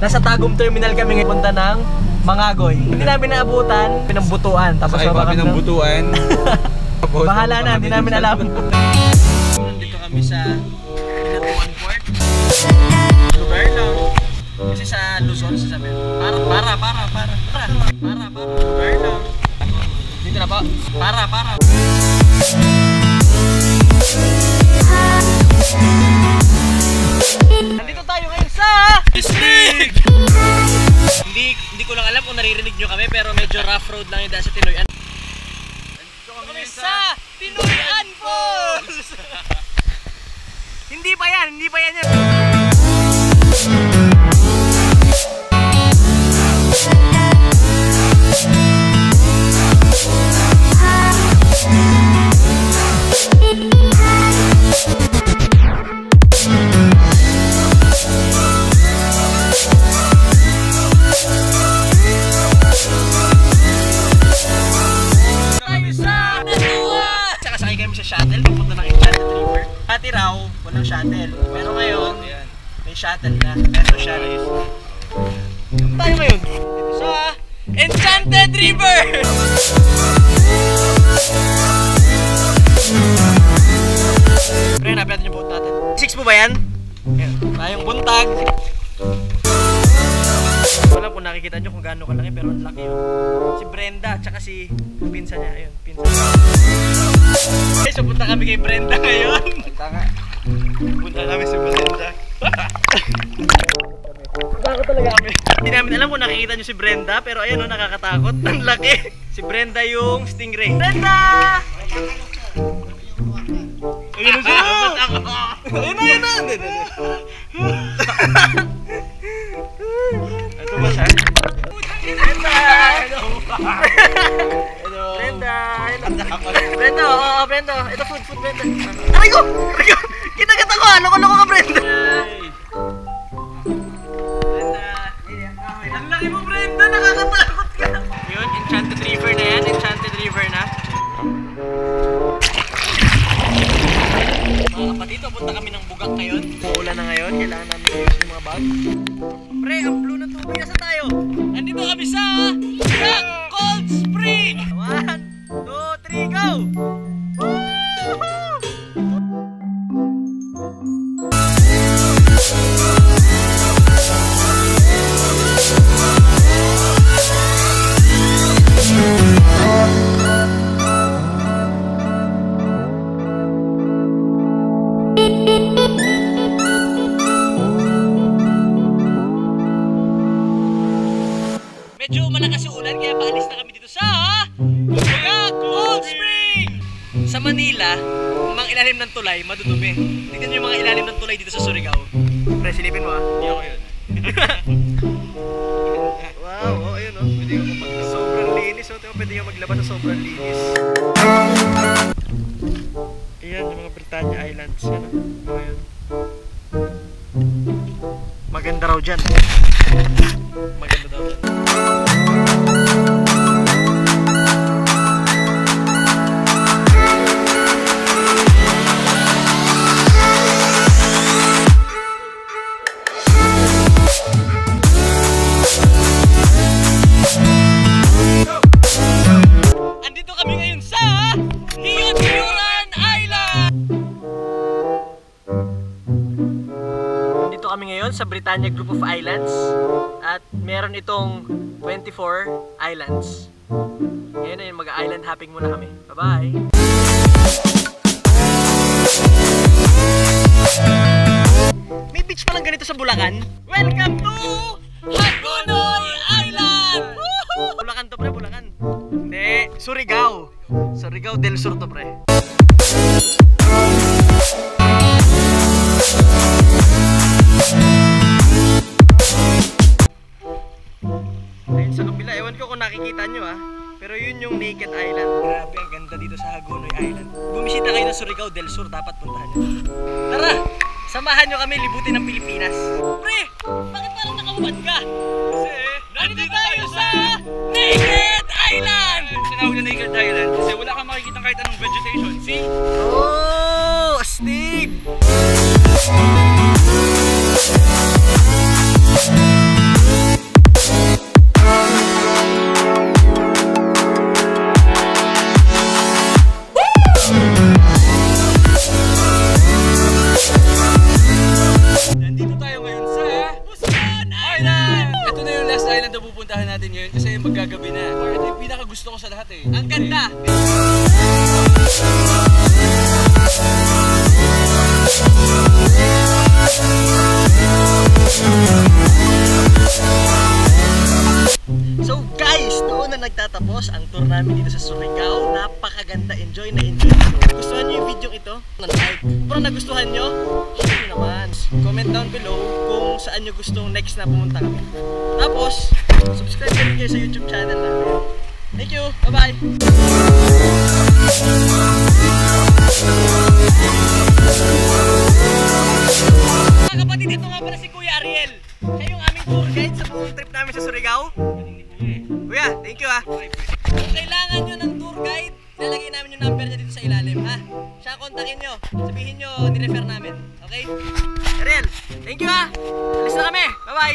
Nasa Tagum Terminal kami ngayon, punta ng Mangagoy. Hindi namin naabutan, pinambutuan. Tapos sa iba pinambutuan. Bahala na, hindi namin alam. Nandito kami sa Hinatuan Port. Lugar lang. Kasi sa Luzon, sasabihin, para. Lugar lang. Dito na po. Para. Nandito tayo ngayon sa Bislig! Hindi ko lang alam kung naririnig nyo kami, pero medyo rough road lang yun dahil sa Tinuy-an. Nandito kami sa Tinuy-an Falls! Hindi pa yan yan. Shuttle, papunta ng Enchanted River. Dati raw, walang shuttle. Pero ngayon, may shuttle na. Ito siya. Tayo ngayon sa Enchanted River! Pre, hanapin natin yung boat natin. 6 po ba yan? Ayan. Tayong buntag. Wala kung nakikita nyo kung gaano kalaki, pero ang laki yun. Si Brenda, tsaka si pinsan niya. Ayun, pinsan niya. Okay, so punta kami kay Brenda ngayon. Punta namin si Brenda. Takot talaga kami. Hindi namin alam kung nakikita nyo si Brenda, pero ayun o, nakakatakot. Ang laki. Si Brenda yung stingray. Brenda! Ayun o siya. Ayun na. Ito ba siya? Brenda! Hello! Brenda! Brenda, oo, Brenda. Ito food, Brenda. Aray ko! Kinagat ako! Loko-loko ka, Brenda! Brenda! Ang laki mo, Brenda! Nakakatakot ka! Yun, Enchanted River na yan. Enchanted River na. Mga kapatid, punta kami ng Bugak ngayon. Uulan na ngayon. Kailangan namin ayusin yung mga bag. Pre, ang blue na tubig. Nasa tayo? Andito kami sa Cold Spring! 1, 2, 3, go! Medyo malakas yung ulan kaya paalis na kami dito sa Cold Spring! Sa Manila, mga ilalim ng tulay, madudumi. Tignan nyo yung mga ilalim ng tulay dito sa Surigao. Pre, silipin mo Hindi ako yun. Wow, oh, ayun oh. Pwede yung maglabas. Sobrang linis oh. Pwede yung maglabas na sobrang linis. Ayan, yung mga Britannia Islands. Yan oh. Ayun. Maganda raw dyan. Maganda daw dyan. Andito kami ngayon sa Hinatuan Island! Andito kami ngayon sa Britannia Group of Islands. At meron itong 24 islands. Ngayon na yun, mag-island hopping muna kami. Bye-bye! May beach palang ganito sa Bulacan. Welcome to Mangagoy Island! Bulacan to pre, Bulacan. Hindi, Surigao. Surigao Del Sur to pre. Ayun sa kabila, ewan ko kung nakikita nyo pero yun yung Naked Island. Grabe, ang ganda dito sa Hagonoy Island. Bumisita kayo ng Surigao Del Sur, dapat puntahan nyo. Tara, samahan nyo kami libutin ng Pilipinas. Pre, bakit parang nakahubad ka? Kasi nandito tayo sa Naked Island! Sinawag na Naked Island kasi wala kang makikita kahit anong vegetation. See? Oh, astig! gabi na. Ito yung pinakagusto ko sa lahat eh. Ang ganda! So guys, doon na nagtatapos ang tour namin dito sa Surigao. Napakaganda, enjoy na enjoy. Gustuhan nyo yung video ito? Like. Pero nagustuhan nyo? Share nyo naman. Comment down below kung saan nyo gustong next na pumunta kami. Tapos, subscribe na rin kayo sa YouTube channel namin. Thank you, bye-bye! Mga kapatid, ito nga pala si Kuya Ariel. Siya yung aming tour guide sa buong trip namin sa Surigao. Kuya, thank you ha. Kung kailangan nyo ng tour guide, ilalagay namin yung number niya dito sa ilalim ha. Siya kontakin nyo, sabihin nyo, nirefer namin. Okay? Ariel, thank you ha. Alis na kami. Bye-bye.